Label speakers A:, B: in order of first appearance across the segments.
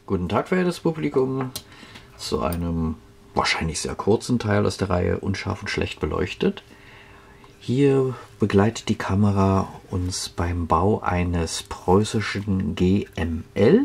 A: Guten Tag, verehrtes Publikum, zu einem wahrscheinlich sehr kurzen Teil aus der Reihe Unscharf und schlecht beleuchtet. Hier begleitet die Kamera uns beim Bau eines preußischen GML.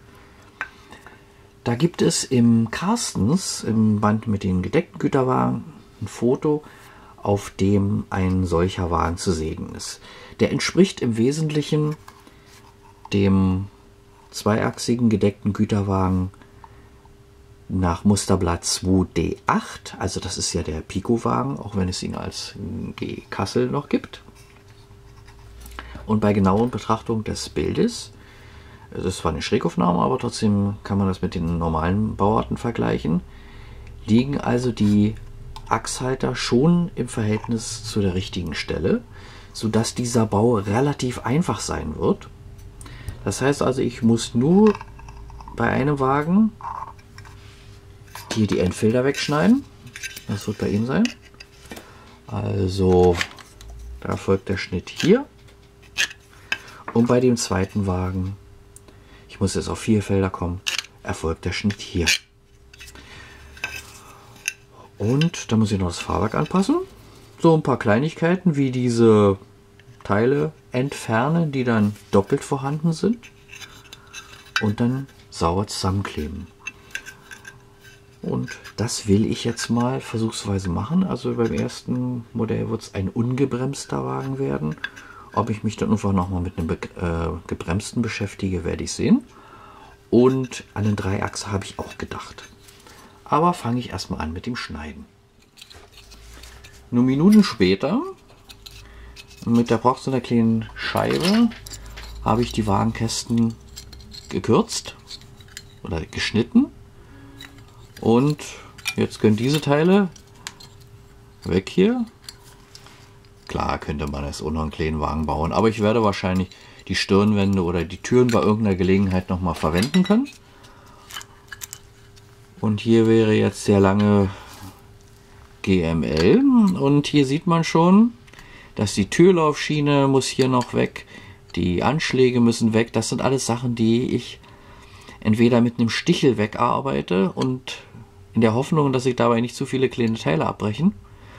A: Da gibt es im Carstens, im Band mit den gedeckten Güterwagen, ein Foto, auf dem ein solcher Wagen zu sehen ist. Der entspricht im Wesentlichen dem zweiachsigen gedeckten Güterwagen nach Musterblatt 2D8, also das ist ja der Pico-Wagen, auch wenn es ihn als G Kassel noch gibt. Und bei genaueren Betrachtung des Bildes, das ist zwar eine Schrägaufnahme, aber trotzdem kann man das mit den normalen Bauarten vergleichen, liegen also die Achshalter schon im Verhältnis zu der richtigen Stelle, sodass dieser Bau relativ einfach sein wird. Das heißt also, ich muss nur bei einem Wagen hier die Endfelder wegschneiden. Das wird bei ihm sein. Also da folgt der Schnitt hier. Und bei dem zweiten Wagen, ich muss jetzt auf 4 Felder kommen, erfolgt der Schnitt hier. Und da muss ich noch das Fahrwerk anpassen. So ein paar Kleinigkeiten wie diese Teile entfernen, die dann doppelt vorhanden sind, und dann sauber zusammenkleben. Und das will ich jetzt mal versuchsweise machen. Also beim ersten Modell wird es ein ungebremster Wagen werden. Ob ich mich dann einfach nochmal mit einem gebremsten beschäftige, werde ich sehen. Und an den Dreiachser habe ich auch gedacht. Aber fange ich erstmal an mit dem Schneiden. Nur Minuten später, mit der Box und der kleinen Scheibe, habe ich die Wagenkästen gekürzt oder geschnitten. Und jetzt können diese Teile weg hier. Klar könnte man jetzt auch noch einen kleinen Wagen bauen, aber ich werde wahrscheinlich die Stirnwände oder die Türen bei irgendeiner Gelegenheit noch mal verwenden können. Und hier wäre jetzt sehr lange GML. Und hier sieht man schon, dass die Türlaufschiene muss hier noch weg. Die Anschläge müssen weg. Das sind alles Sachen, die ich entweder mit einem Stichel wegarbeite und in der Hoffnung, dass sich dabei nicht zu viele kleine Teile abbrechen.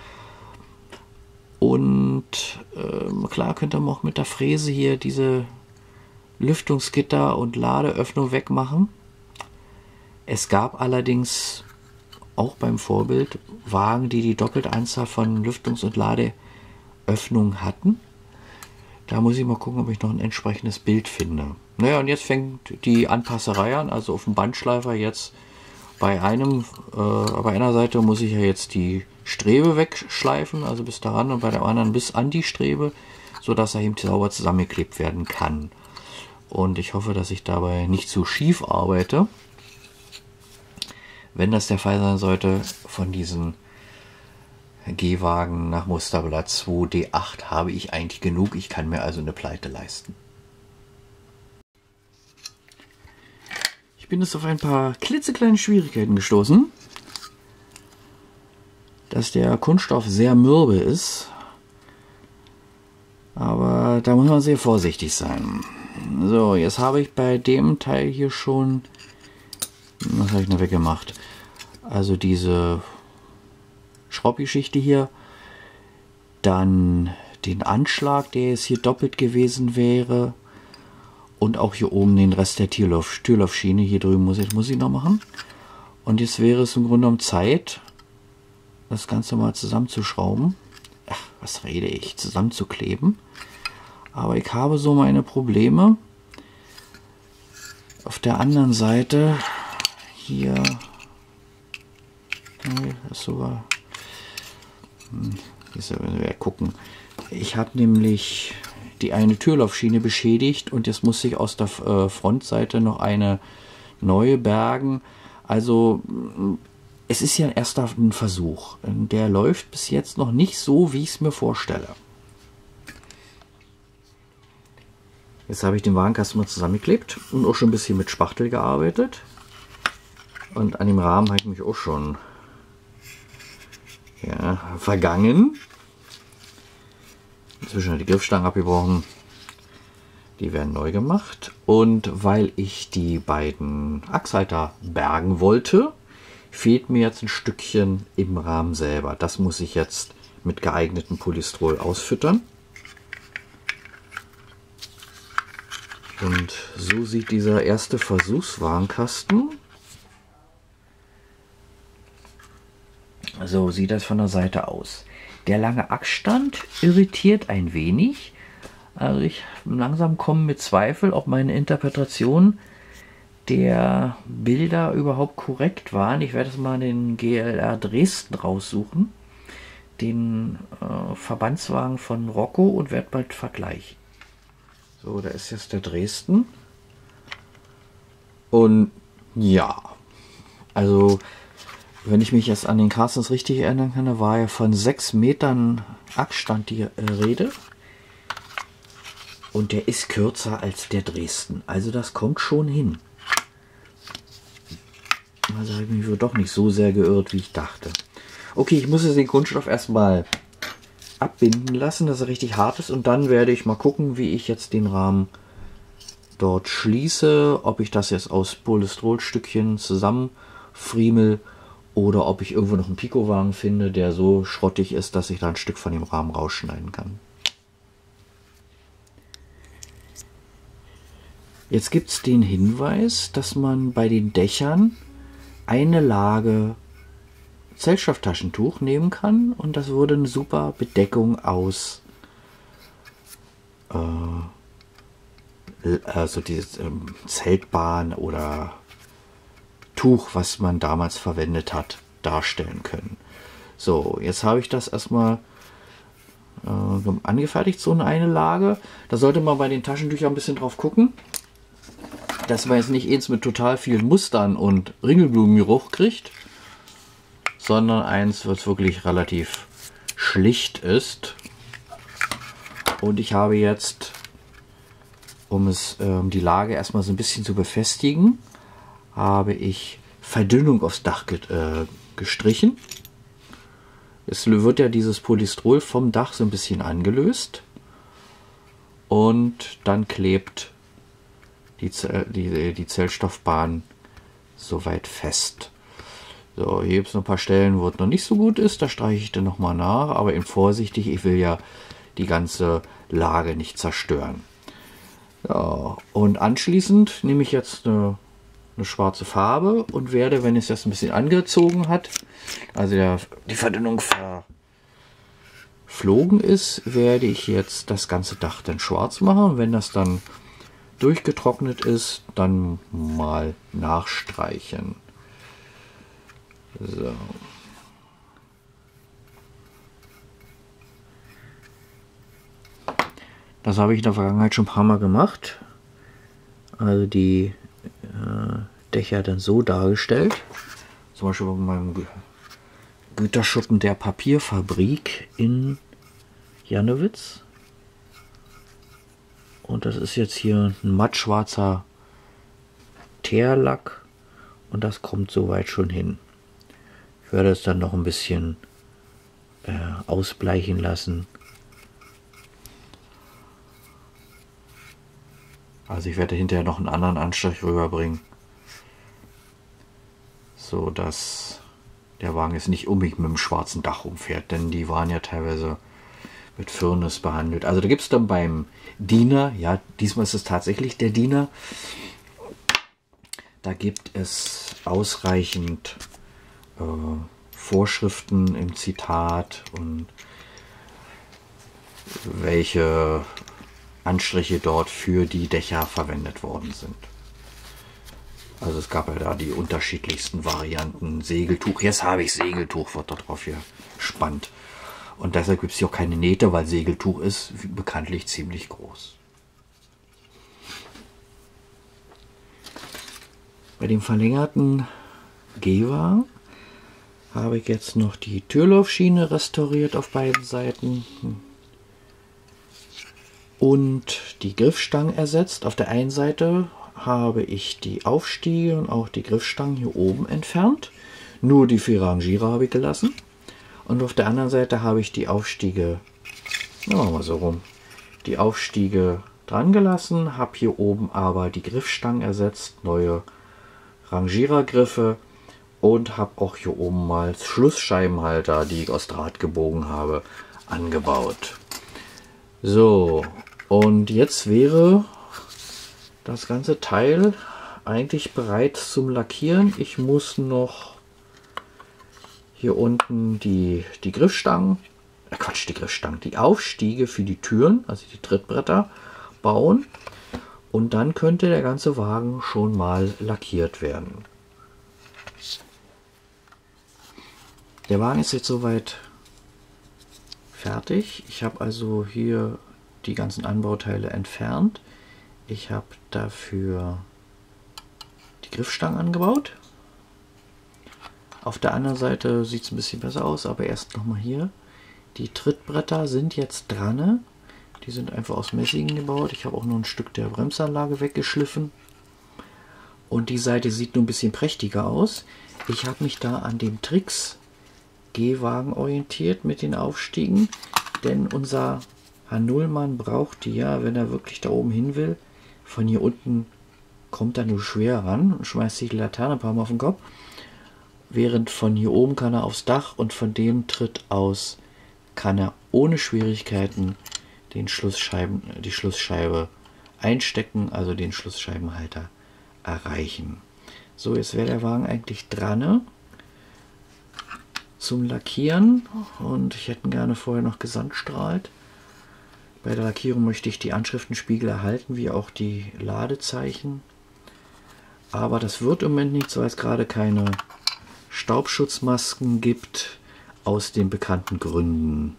A: Und klar könnte man auch mit der Fräse hier diese Lüftungsgitter und Ladeöffnung wegmachen. Es gab allerdings auch beim Vorbild Wagen, die die doppelte Anzahl von Lüftungs- und Ladeöffnungen hatten. Da muss ich mal gucken, ob ich noch ein entsprechendes Bild finde. Naja, und jetzt fängt die Anpasserei an. Also auf dem Bandschleifer jetzt bei einer Seite muss ich ja jetzt die Strebe wegschleifen, also bis daran, und bei der anderen bis an die Strebe, sodass er eben sauber zusammengeklebt werden kann. Und ich hoffe, dass ich dabei nicht zu schief arbeite. Wenn das der Fall sein sollte, von diesen G-Wagen nach Musterblatt 2D8 habe ich eigentlich genug. Ich kann mir also eine Pleite leisten. Ich bin jetzt auf ein paar klitzekleine Schwierigkeiten gestoßen. Dass der Kunststoff sehr mürbe ist. Aber da muss man sehr vorsichtig sein. So, jetzt habe ich bei dem Teil hier schon... Was habe ich noch weggemacht? Also diese Schraubgeschichte hier. Dann den Anschlag, der jetzt hier doppelt gewesen wäre. Und auch hier oben den Rest der Türlaufschiene. Hier drüben muss ich noch machen. Und jetzt wäre es im Grunde genommen Zeit, das Ganze mal zusammenzuschrauben. Ach, was rede ich? Zusammenzukleben. Aber ich habe so meine Probleme. Auf der anderen Seite hier das sogar jetzt müssen wir gucken. Ich habe nämlich die eine Türlaufschiene beschädigt und jetzt muss ich aus der Frontseite noch eine neue bergen. Also es ist ja erst ein Versuch. Der läuft bis jetzt noch nicht so, wie ich es mir vorstelle. Jetzt habe ich den Wagenkasten mal zusammengeklebt und auch schon ein bisschen mit Spachtel gearbeitet. Und an dem Rahmen habe ich mich auch schon vergangen. Inzwischen hat die Griffstangen abgebrochen. Die werden neu gemacht. Und weil ich die beiden Achshalter bergen wollte, fehlt mir jetzt ein Stückchen im Rahmen selber. Das muss ich jetzt mit geeignetem Polystrol ausfüttern. Und so sieht dieser erste Versuchswagenkasten. So sieht das von der Seite aus. Der lange Achsstand irritiert ein wenig. Also ich langsam komme mit Zweifel, ob meine Interpretation der Bilder überhaupt korrekt waren. Ich werde es mal den GLR Dresden raussuchen, den Verbandswagen von Rocco, und werde bald vergleichen. So, da ist jetzt der Dresden. Und ja, also wenn ich mich jetzt an den Carstens richtig erinnern kann, da war ja von 6 Metern Achsstand die Rede. Und der ist kürzer als der Dresden. Also das kommt schon hin. Also habe ich mich wohl doch nicht so sehr geirrt, wie ich dachte. Okay, ich muss jetzt den Kunststoff erstmal abbinden lassen, dass er richtig hart ist. Und dann werde ich mal gucken, wie ich jetzt den Rahmen dort schließe. Ob ich das jetzt aus Polystrolstückchen zusammenfriemel oder ob ich irgendwo noch einen Picowagen finde, der so schrottig ist, dass ich da ein Stück von dem Rahmen rausschneiden kann. Jetzt gibt es den Hinweis, dass man bei den Dächern eine Lage Zellstofftaschentuch nehmen kann, und das würde eine super Bedeckung aus also dieses Zeltbahn oder Tuch, was man damals verwendet hat, darstellen können. So, jetzt habe ich das erstmal angefertigt, so eine Lage. Da sollte man bei den Taschentüchern ein bisschen drauf gucken, dass man jetzt nicht eins mit total vielen Mustern und Ringelblumengeruch kriegt, sondern eins, was wirklich relativ schlicht ist. Und ich habe jetzt, um die Lage erstmal so ein bisschen zu befestigen, habe ich Verdünnung aufs Dach gestrichen. Es wird ja dieses Polystrol vom Dach so ein bisschen angelöst und dann klebt die Zellstoffbahn soweit fest. So, hier gibt es noch ein paar Stellen, wo es noch nicht so gut ist. Da streiche ich dann nochmal nach, aber eben vorsichtig, ich will ja die ganze Lage nicht zerstören. Ja, und anschließend nehme ich jetzt eine schwarze Farbe und werde, wenn es jetzt ein bisschen angezogen hat, also die Verdünnung verflogen ist, werde ich jetzt das ganze Dach dann schwarz machen. Wenn das dann durchgetrocknet ist, dann mal nachstreichen. So. Das habe ich in der Vergangenheit schon ein paar Mal gemacht. Also die Dächer dann so dargestellt. Zum Beispiel bei meinem Güterschuppen der Papierfabrik in Jannewitz. Und das ist jetzt hier ein mattschwarzer Teerlack und das kommt soweit schon hin. Ich werde es dann noch ein bisschen ausbleichen lassen. Also ich werde hinterher noch einen anderen Anstrich rüberbringen, so dass der Wagen jetzt nicht unbedingt mit dem schwarzen Dach rumfährt, denn die waren ja teilweise mit Firnis behandelt. Also da gibt es dann beim Diener, ja, diesmal ist es tatsächlich der Diener, da gibt es ausreichend Vorschriften im Zitat und welche Anstriche dort für die Dächer verwendet worden sind. Also es gab ja da die unterschiedlichsten Varianten. Segeltuch, jetzt habe ich Segeltuch, wird da drauf hier gespannt. Und deshalb gibt es hier auch keine Nähte, weil Segeltuch ist bekanntlich ziemlich groß. Bei dem verlängerten Gewa habe ich jetzt noch die Türlaufschiene restauriert auf beiden Seiten und die Griffstangen ersetzt. Auf der einen Seite habe ich die Aufstiege und auch die Griffstangen hier oben entfernt. Nur die Firangira habe ich gelassen. Und auf der anderen Seite habe ich die Aufstiege, machen wir so rum, die Aufstiege dran gelassen, habe hier oben aber die Griffstangen ersetzt, neue Rangierergriffe und habe auch hier oben mal Schlussscheibenhalter, die ich aus Draht gebogen habe, angebaut. So, und jetzt wäre das ganze Teil eigentlich bereit zum Lackieren. Ich muss noch hier unten die Griffstangen, die Aufstiege für die Türen, also die Trittbretter, bauen. Und dann könnte der ganze Wagen schon mal lackiert werden. Der Wagen ist jetzt soweit fertig. Ich habe also hier die ganzen Anbauteile entfernt. Ich habe dafür die Griffstangen angebaut. Auf der anderen Seite sieht es ein bisschen besser aus, aber erst nochmal hier. Die Trittbretter sind jetzt dran. Die sind einfach aus Messing gebaut. Ich habe auch noch ein Stück der Bremsanlage weggeschliffen. Und die Seite sieht nur ein bisschen prächtiger aus. Ich habe mich da an dem Trix G-Wagen orientiert mit den Aufstiegen, denn unser H0-Mann braucht die ja, wenn er wirklich da oben hin will. Von hier unten kommt er nur schwer ran und schmeißt sich die Laterne ein paar Mal auf den Kopf. Während von hier oben kann er aufs Dach und von dem Tritt aus kann er ohne Schwierigkeiten die Schlussscheibe einstecken, also den Schlussscheibenhalter erreichen. So, jetzt wäre der Wagen eigentlich dran zum Lackieren und ich hätte ihn gerne vorher noch gesandstrahlt. Bei der Lackierung möchte ich die Anschriftenspiegel erhalten, wie auch die Ladezeichen. Aber das wird im Moment nicht, weil es gerade keine Staubschutzmasken gibt, aus den bekannten Gründen.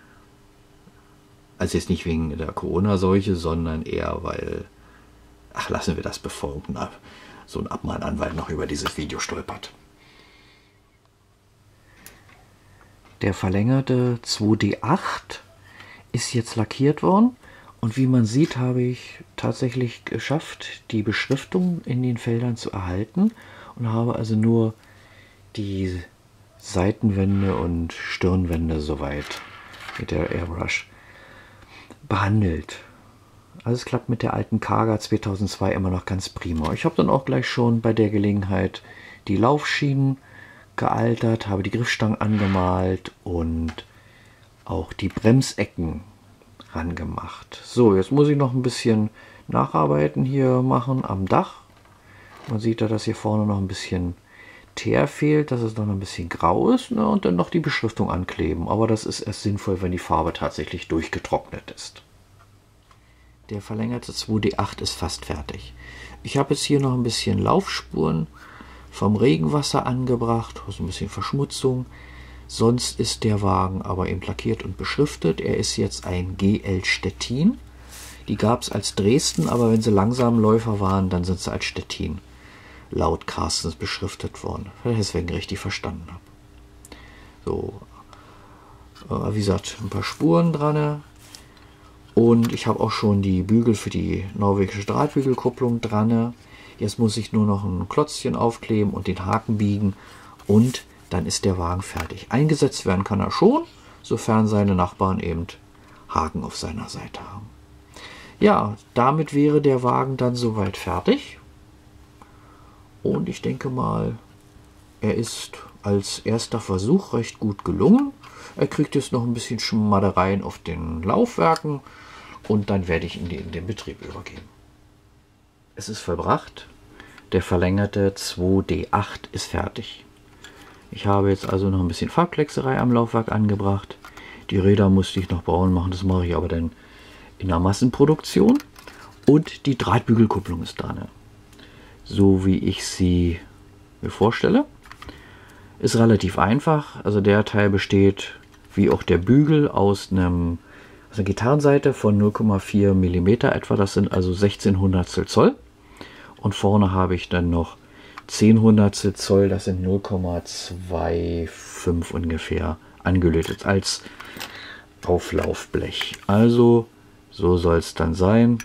A: Also jetzt nicht wegen der Corona-Seuche, sondern eher weil, ach, lassen wir das, bevor so ein Abmahnanwalt noch über dieses Video stolpert. Der verlängerte 2D8 ist jetzt lackiert worden und wie man sieht, habe ich tatsächlich geschafft, die Beschriftung in den Feldern zu erhalten und habe also nur die Seitenwände und Stirnwände soweit mit der Airbrush behandelt. Also es klappt mit der alten Kaga 2002 immer noch ganz prima. Ich habe dann auch gleich schon bei der Gelegenheit die Laufschienen gealtert, habe die Griffstangen angemalt und auch die Bremsecken rangemacht. So, jetzt muss ich noch ein bisschen Nacharbeiten hier machen am Dach. Man sieht ja, dass hier vorne noch ein bisschen Teer fehlt, dass es noch ein bisschen grau ist, ne, und dann noch die Beschriftung ankleben. Aber das ist erst sinnvoll, wenn die Farbe tatsächlich durchgetrocknet ist. Der verlängerte 2D8 ist fast fertig. Ich habe jetzt hier noch ein bisschen Laufspuren vom Regenwasser angebracht, also ein bisschen Verschmutzung. Sonst ist der Wagen aber eben lackiert und beschriftet. Er ist jetzt ein GL Stettin. Die gab es als Dresden, aber wenn sie Langsamläufer waren, dann sind sie als Stettin laut Carstens beschriftet worden. Deswegen richtig verstanden habe. So, wie gesagt, ein paar Spuren dran. Und ich habe auch schon die Bügel für die norwegische Drahtbügelkupplung dran. Jetzt muss ich nur noch ein Klotzchen aufkleben und den Haken biegen und dann ist der Wagen fertig. Eingesetzt werden kann er schon, sofern seine Nachbarn eben Haken auf seiner Seite haben. Ja, damit wäre der Wagen dann soweit fertig. Und ich denke mal, er ist als erster Versuch recht gut gelungen. Er kriegt jetzt noch ein bisschen Schmaddereien auf den Laufwerken und dann werde ich ihn in den Betrieb übergeben. Es ist vollbracht. Der verlängerte 2D8 ist fertig. Ich habe jetzt also noch ein bisschen Farbkleckserei am Laufwerk angebracht. Die Räder musste ich noch bauen machen, das mache ich aber dann in der Massenproduktion. Und die Drahtbügelkupplung ist dran. So wie ich sie mir vorstelle. Ist relativ einfach. Also der Teil besteht, wie auch der Bügel, aus einer Gitarrenseite von 0,4 mm etwa. Das sind also 16 Hundertstel Zoll. Und vorne habe ich dann noch 10 Hundertstel Zoll, das sind 0,25 ungefähr, angelötet als Auflaufblech. Also so soll es dann sein.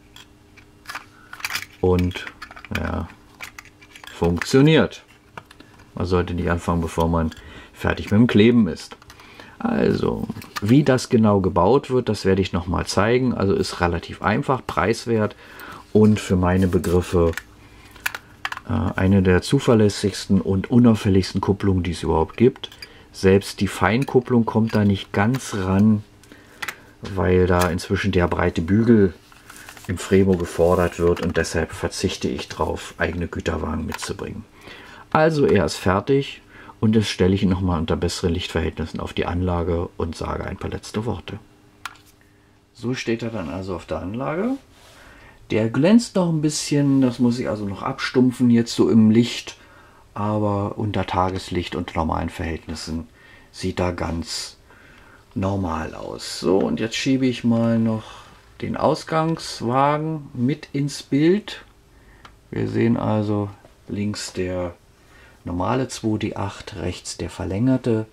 A: Und ja, funktioniert. Man sollte nicht anfangen, bevor man fertig mit dem Kleben ist. Also Wie das genau gebaut wird, das werde ich nochmal zeigen. Also ist relativ einfach, preiswert und für meine Begriffe eine der zuverlässigsten und unauffälligsten Kupplungen, die es überhaupt gibt. Selbst die Feinkupplung kommt da nicht ganz ran, weil da inzwischen der breite Bügel im Fremo gefordert wird und deshalb verzichte ich drauf, eigene Güterwagen mitzubringen. Also er ist fertig und jetzt stelle ich ihn nochmal unter besseren Lichtverhältnissen auf die Anlage und sage ein paar letzte Worte. So steht er dann also auf der Anlage. Der glänzt noch ein bisschen, das muss ich also noch abstumpfen jetzt so im Licht, aber unter Tageslicht und normalen Verhältnissen sieht er ganz normal aus. So, und jetzt schiebe ich mal noch den Ausgangswagen mit ins Bild. Wir sehen also links der normale 2D8, rechts der verlängerte.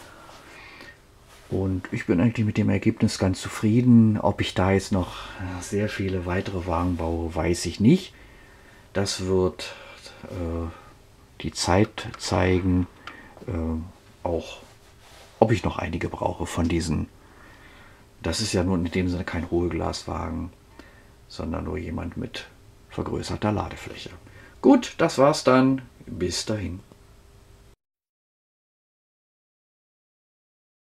A: Und ich bin eigentlich mit dem Ergebnis ganz zufrieden. Ob ich da jetzt noch sehr viele weitere Wagen baue, weiß ich nicht. Das wird die Zeit zeigen, auch ob ich noch einige brauche von diesen. Das ist ja nun in dem Sinne kein Hohlglaswagen, sondern nur jemand mit vergrößerter Ladefläche. Gut, das war's dann. Bis dahin.